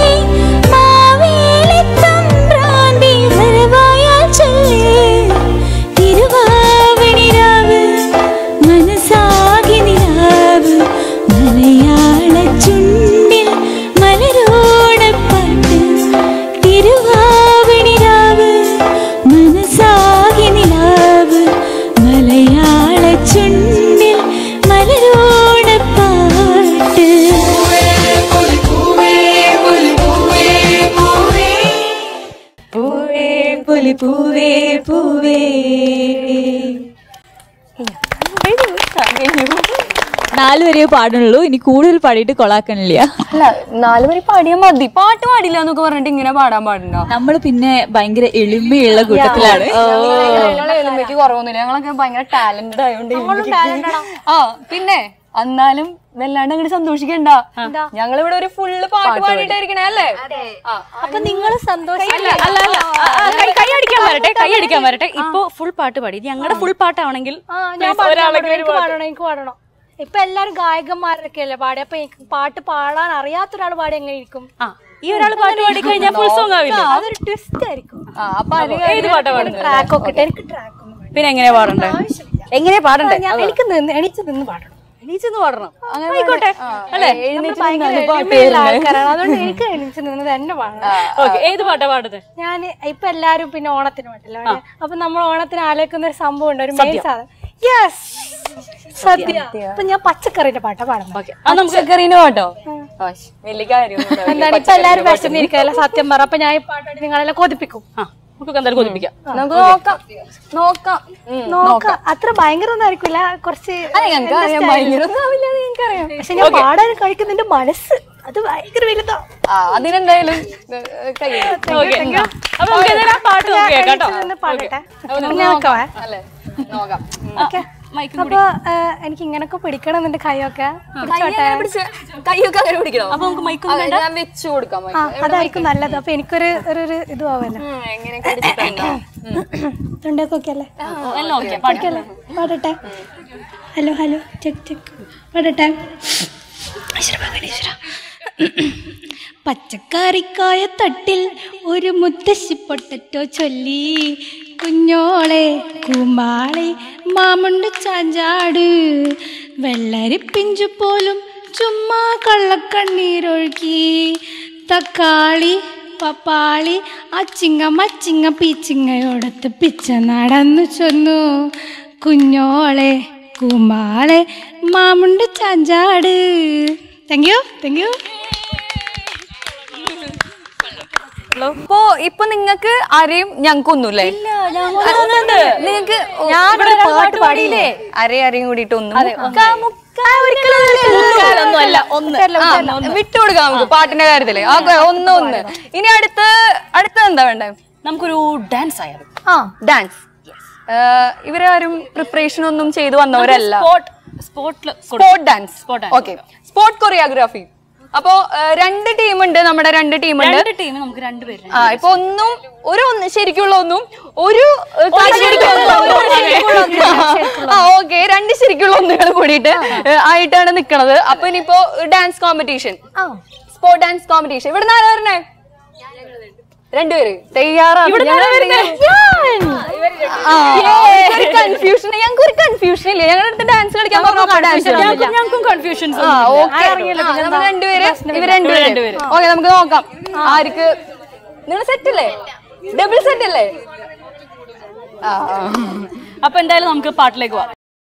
മാവേലിത്തമ്പ്രാന്റെ വരവായാൽ ചൊല്ല്. തിരുവാവണി രാവ് മനസാകെ നിലാവ് മലയാള ചുണ്ടിൽ മലരോണപ്പാട്ട്. തിരുവാവണി രാവ് മനസാകെ നിലാവ് മലയാള ചുണ്ടിൽ മലരോണപ്പാട്ട്. പൂവേ പൂവേ പൂവേ. 4 വരെ പാടുള്ളൂ. ഇനി കൂടുതൽ പാടിയിട്ട് കൊളാക്കണില്ല. അല്ല, 4 വരെ പാടിയാൽ മതി. പാട്ട് പാടില്ല എന്നൊക്കെ പറഞ്ഞിട്ട് ഇങ്ങനെ പാടാൻ പാടുണ്ടോ? നമ്മള് പിന്നെ ഭയങ്കര എളിമയുള്ള കൂട്ടത്തിലാണ്. എളിമയ്ക്ക് കുറവൊന്നുമില്ല. ഞങ്ങളൊക്കെ ഭയങ്കര ടാലന്റഡ് ആയതുകൊണ്ട്. ആ പിന്നെ എന്നാലും വല്ലാണ്ട് അങ്ങോട്ട് സന്തോഷിക്കണ്ട. ഞങ്ങളിവിടെ ഒരു ഫുള്ള് പാട്ട് പാടിയിട്ടായിരിക്കണേ അല്ലേ? അപ്പൊ നിങ്ങൾ സന്തോഷം. കൈയടിക്കാൻ വരട്ടെ. ഇപ്പൊ ഫുൾ പാട്ട് പാടി. ഞങ്ങളുടെ ഫുൾ പാട്ടാണെങ്കിൽ എനിക്ക് പാടണം. ഇപ്പൊ എല്ലാരും ഗായകന്മാരൊക്കെ അല്ലേ പാടി. അപ്പൊ എനിക്ക് പാട്ട് പാടാൻ അറിയാത്ത ഒരാൾ പാടി എങ്ങനെ ഇരിക്കും? ഈ ഒരാൾ പാട്ട് പാടി കഴിഞ്ഞാൽ ഫുൾ സോങ് ആവില്ല. അതൊരു ട്വിസ്റ്റ് ആയിരിക്കും. ഏത് പാട്ടാ പാടുന്നത്? ട്രാക്ക് ഒക്കെ എനിക്ക് ട്രാക്ക് ഒന്നും പിന്നെ എങ്ങനെയാ പാടണ്ടേ? എങ്ങനെയാ പാടണ്ടേ? എനിക്ക് എണീച്ച് നിന്ന് പാടണം. എണീച്ചെന്ന് പാടണം. ആയിക്കോട്ടെ അല്ലേ? അതുകൊണ്ട് എനിക്ക് എണീച്ച് നിന്ന് തന്നെ പാടണം. ഏത് പാട്ടാ പാടുന്നത്? ഞാൻ ഇപ്പൊ എല്ലാരും പിന്നെ ഓണത്തിന് പാട്ടല്ലോ. അപ്പൊ നമ്മൾ ഓണത്തിന് ആലോചിക്കുന്ന ഒരു സംഭവം ഉണ്ട്, ഒരു മെയിൻ സാധനം. യെസ്, സദ്യ. അപ്പൊ ഞാൻ പച്ചക്കറിന്റെ പാട്ടാ പാടുന്നത്. പച്ചക്കറിന്റെ പാട്ടോ? വലിയ കാര്യം. എന്താണ് ഇപ്പൊ എല്ലാരും വിശന്നിരിക്കല്ല, സത്യം പറ. അപ്പൊ ഞാൻ ഈ പാട്ടോട് നിങ്ങളെല്ലാം കൊതിപ്പിക്കും. കൊതിപ്പിക്കാം. നമുക്ക് നോക്കാം. അത്ര ഭയങ്കര ഒന്നും ആയിരിക്കില്ല, കുറച്ച്. പക്ഷെ ഞാൻ പാടാൻ കഴിക്കുന്നതിന്റെ മനസ്സ് അത് ഭയങ്കര വലുതാ. അതിനെന്തായാലും പാടട്ടെ. അപ്പൊ എനിക്ക് ഇങ്ങനൊക്കെ പിടിക്കണം എന്റെ കൈയൊക്കെ വെച്ചു കൊടുക്കാം. അതായിരിക്കും നല്ലത്. അപ്പൊ എനിക്കൊരു ഇതും ആവല്ലോ. തൊണ്ടൊക്കെ അല്ലേ? പാടട്ടെ. Hello hello check check. പാടട്ടെ. പച്ചക്കറിക്കായ തട്ടിൽ ഒരു മുത്തശ്ശി പൊട്ടറ്റോ ചൊല്ലി, കുഞ്ഞോളെ കൂമ്പാളെ മാമുണ്ട് ചാഞ്ചാട്, വെള്ളരി പിഞ്ചു പോലും ചുമ്മാ കള്ളക്കണ്ണീരൊഴുക്കി, തക്കാളി പപ്പാളി അച്ചിങ്ങ മച്ചിങ്ങ പീച്ചിങ്ങയോടത്ത് പിച്ച നടന്നു ചൊന്നു, കുഞ്ഞോളെ കൂമ്പാളെ മാമുണ്ട് ചാഞ്ചാട്. Thank you. ഇപ്പൊ നിങ്ങക്ക് ആരെയും ഞങ്ങൾക്കൊന്നുമില്ലേ? നിങ്ങക്ക് പാട്ട് പാടിയില്ലേ? ആരെയും കൂടിയിട്ട് ഒന്നും വിട്ടുകൊടുക്കാം നമുക്ക് പാട്ടിന്റെ കാര്യത്തില്. ഒന്ന് ഇനി അടുത്ത എന്താ വേണ്ടേ? നമുക്കൊരു ഡാൻസ് ആയാലും. ഡാൻസ്. ഇവരാരും പ്രിപ്പറേഷൻ ഒന്നും ചെയ്തു വന്നവരല്ല. Spot dance. Okay, spot choreography. അപ്പൊ 2 ടീമുണ്ട്. നമ്മുടെ 2 ടീമുണ്ട്. ഇപ്പൊ ഒന്ന് ശരിക്കുള്ള ഒന്നും ഒരു ഓക്കെ 2 ശരിക്കുള്ള ഒന്നുകൾ കൂടിയിട്ട് ആയിട്ടാണ് നിക്കണത്. അപ്പൊ ഇനിയിപ്പോ dance competition spot dance competition. ഇവിടെ ആരാ വരണേ? രണ്ടുപേര് തയ്യാറാണ്. കൺഫ്യൂഷൻ, ഞങ്ങൾക്ക് ഒരു കൺഫ്യൂഷൻ ഇല്ല. ഞങ്ങളുടെ ഡാൻസ് കളിക്കാൻ ഞങ്ങൾക്കും കൺഫ്യൂഷൻസ്. നമ്മൾ രണ്ടുപേര്, ഇവർ രണ്ടുപേര്. ഓക്കെ, നമുക്ക് നോക്കാം ആർക്ക്. നിങ്ങൾ സെറ്റ് അല്ലേ? ഡബിൾ സെറ്റ് അല്ലേ? അപ്പൊ എന്തായാലും നമുക്ക് പാട്ടിലേക്ക് പോവാം.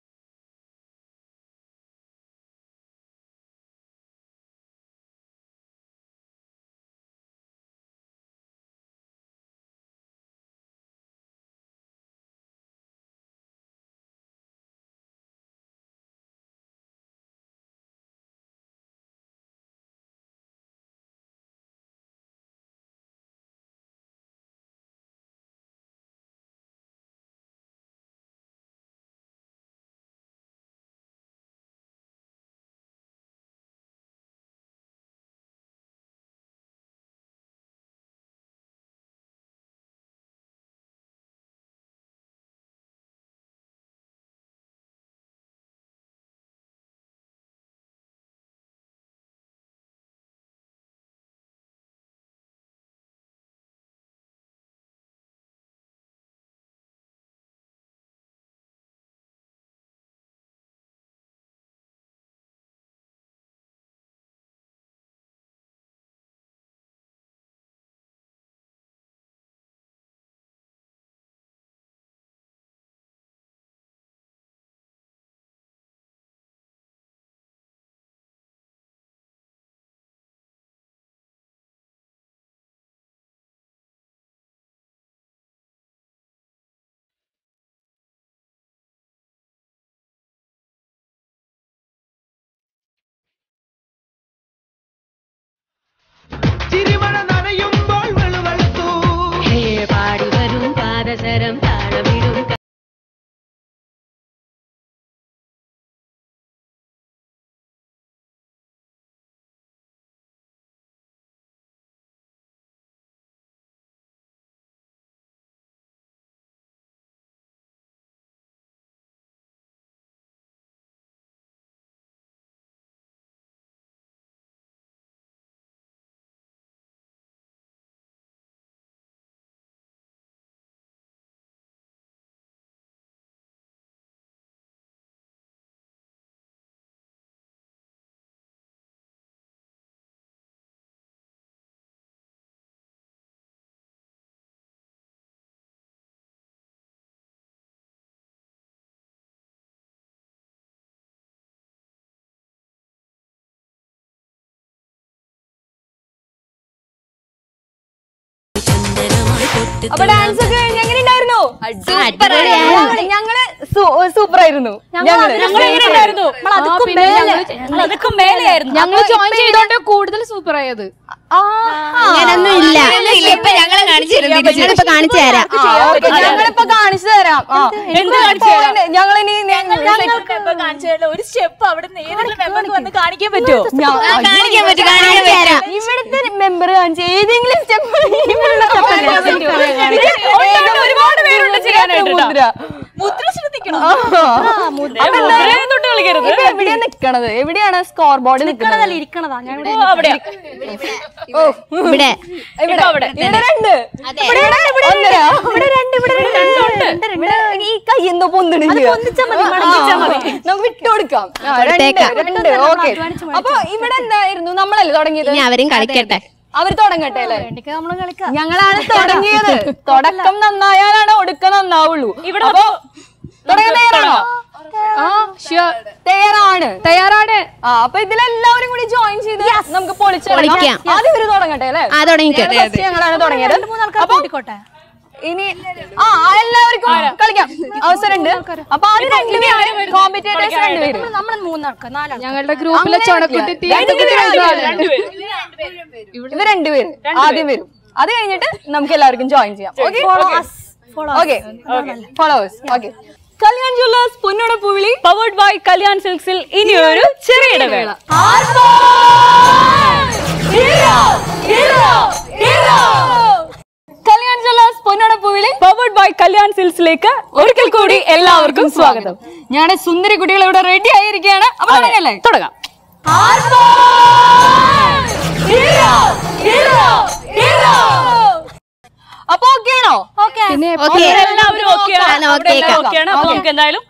അപ്പൊ ഡാൻസ് ഒക്കെ എങ്ങനെ ഉണ്ടായിരുന്നു? ഞങ്ങള് സൂപ്പർ ആയിരുന്നു. ഞങ്ങൾ ജോയിൻ ചെയ്തോണ്ട് കൂടുതൽ സൂപ്പർ ആയത്. അങ്ങനൊന്നും ഇല്ല. ഇപ്പൊ ഞങ്ങളെ കാണിച്ചിരുന്നു, കാണിച്ചു തരാം. ഞങ്ങളിപ്പോ കാണിച്ചു തരാം. ഞങ്ങളിനി ഒരു സ്റ്റെപ്പ് അവിടെ ഏതെങ്കിലും മെമ്പർക്ക് വന്ന് കാണിക്കാൻ പറ്റുമോ? കാണിക്കാൻ പറ്റും, കാണിക്കാൻ പറ്റും. ഇവിടുത്തെ മെമ്പർ കാണിച്ച ഏതെങ്കിലും സ്റ്റെപ്പ് ഒരുപാട് പേരുണ്ട് ചെയ്യാനായിട്ട്. മുദ്ര ശ്രദ്ധിക്കണം. എവിടെയാ നിക്കണത്? എവിടെയാണ് സ്കോർ ബോർഡ് നിക്കണത്? ഇരിക്കണതാ ഇവിടെ ഈ കൈ എന്തോ പൊന്നിടില്ല. നമുക്ക് വിട്ടുകൊടുക്കാം. ഓക്കെ, അപ്പൊ ഇവിടെ എന്തായിരുന്നു? നമ്മളല്ലേ തുടങ്ങിയത്? അവരും കളിക്കട്ടെ. അവര് തുടങ്ങട്ടെ അല്ലേ? ഞങ്ങളാണ് തുടങ്ങിയത്. തുടക്കം നന്നായാലാണ് ഒടുക്കം നന്നാവുള്ളൂ. ഇവിടെ തയ്യാറാണോ? തയ്യാറാണ്. അപ്പൊ ഇതിലെല്ലാവരും കൂടി ജോയിൻ ചെയ്ത് നമുക്ക് പൊളിച്ചെടുക്കാം. ആദ്യം ഇവര് തുടങ്ങട്ടെ അല്ലേ? ഞങ്ങളാണ് തുടങ്ങിയത്. ഇനി എല്ലാവർക്കും കളിക്കാം, അവസരമുണ്ട്. അപ്പൊ അത് രണ്ടുപേരും കോമ്പറ്റേറ്റേഴ്സ്, രണ്ടുപേരും. ഞങ്ങളുടെ ഗ്രൂപ്പിലെ ചുണക്കുട്ടി ഇവർ രണ്ടുപേരും ആദ്യം വരും. അത് കഴിഞ്ഞിട്ട് നമുക്ക് എല്ലാവർക്കും ജോയിൻ ചെയ്യാം. Okay, followers. Okay, Kalyan jewellers പൊന്നോട പൂവിളി പവേർഡ് ബൈ കല്യാൺ സിൽക്സിൽ ഇനി ഒരു ചെറിയ ഇടവേള. കല്യാൺ ജ്വല്ലേഴ്സ് പൊന്നോട പൂവിളി പവേർഡ് ബൈ കല്യാൺ സിൽക്സിലേക്ക് ഒരിക്കൽ കൂടി എല്ലാവർക്കും സ്വാഗതം. ഞങ്ങളുടെ സുന്ദരി കുട്ടികൾ ഇവിടെ റെഡി ആയിരിക്കുകയാണ്. അപ്പൊ തുടങ്ങാം. അപ്പൊ ഓക്കെ ആണോ? പിന്നെ എല്ലാവരും ഓക്കെയാണ്. അപ്പൊ നമുക്ക് എന്തായാലും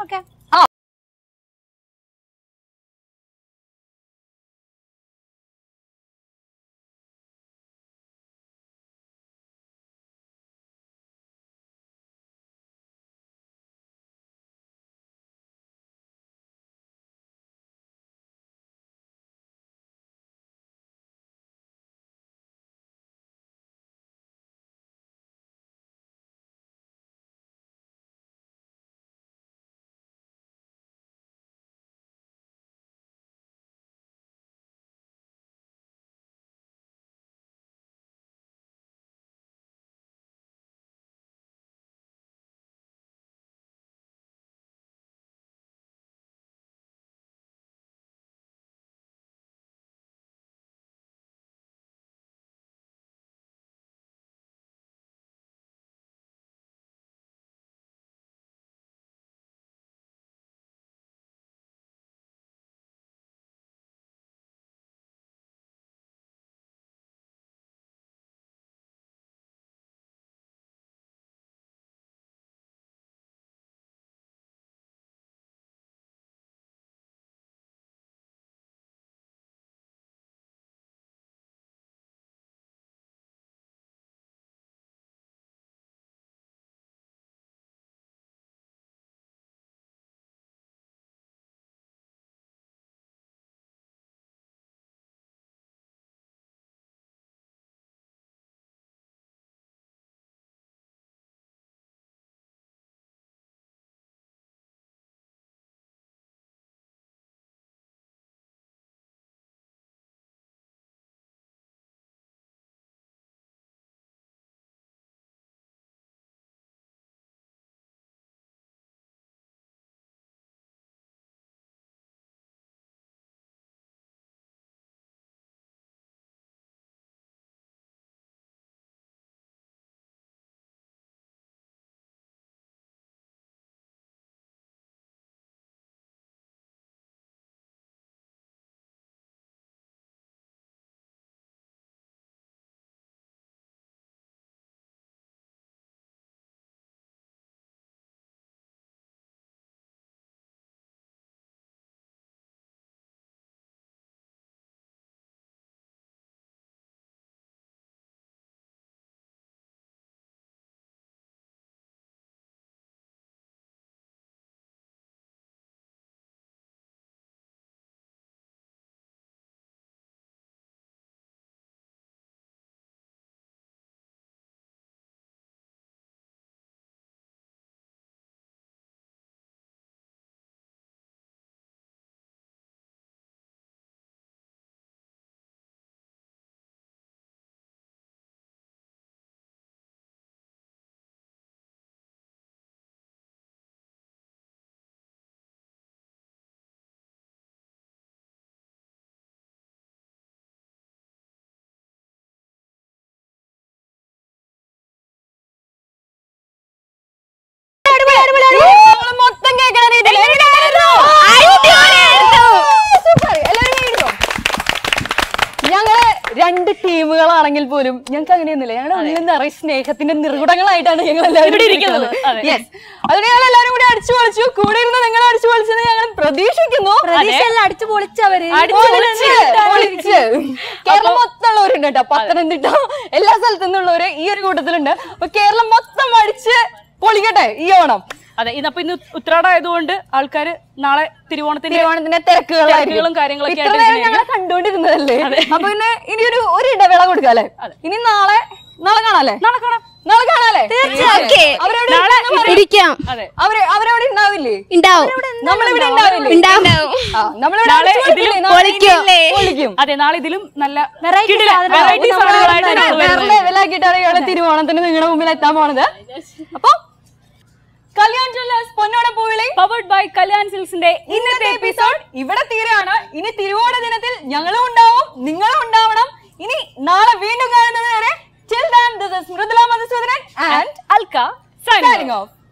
രണ്ട് ടീമുകളാണെങ്കിൽ പോലും ഞങ്ങൾക്ക് അങ്ങനെയൊന്നുമില്ല. ഞങ്ങളുടെ ഉള്ളിൽ നിറയെ സ്നേഹത്തിന്റെ നിർഗുണങ്ങളായിട്ടാണ് ഞങ്ങൾ എല്ലാവരും ഇരിക്കുന്നത്. അതുകൊണ്ട് ഞങ്ങൾ എല്ലാവരും കൂടി അടിച്ചു പൊളിച്ചു. കൂടെ ഇരുന്ന് നിങ്ങൾ അടിച്ചു പൊളിച്ചെന്ന് ഞങ്ങൾ പ്രതീക്ഷിക്കുന്നു. അടിച്ചു പൊളിച്ചവര് കേരളം മൊത്തം ഉള്ളവരുണ്ട് കേട്ടോ. പത്തനംതിട്ട എല്ലാ സ്ഥലത്തു നിന്നുള്ളവര് ഈ ഒരു കൂട്ടത്തിലുണ്ട്. അപ്പൊ കേരളം മൊത്തം അടിച്ച് പൊളിക്കട്ടെ ഈ ഓണം. അതെ, ഇന്നപ്പൊ ഇന്ന് ഉത്രാടായതുകൊണ്ട് ആൾക്കാര് നാളെ തിരുവോണത്തിന്റെ തിരക്കുകളും കാര്യങ്ങളൊക്കെ ഞങ്ങളെ കണ്ടുകൊണ്ടിരുന്നതല്ലേ. അപ്പൊ പിന്നെ ഇനി ഒരു ഇടവേള കൊടുക്കാല്ലേ. ഇനി നാളെ കാണാല്ലേ? നാളെ കാണാല്ലേ? അവരവിടെ ഉണ്ടാവില്ലേ? നമ്മളിവിടെ അതെ, നാളെ ഇതിലും നല്ല ലെവലാക്കിയിട്ടാണ് തിരുവോണത്തിന് നിങ്ങളുടെ മുമ്പിൽ എത്താൻ പോണത്. അപ്പൊ Kalyan jewellers Ponnona Poovili powered by Kalyan സിൽക്സിന്റെ ഇന്നത്തെ എപ്പിസോഡ് ഇവിടെ തീരാണ്. ഇനി തിരുവോണ ദിനത്തിൽ ഞങ്ങളും ഉണ്ടാവും, നിങ്ങളും ഉണ്ടാവണം. ഇനി നാളെ വീണ്ടും കാണുന്നത് വരെ till then, this is Mridula Madhusudanan and Alka signing off.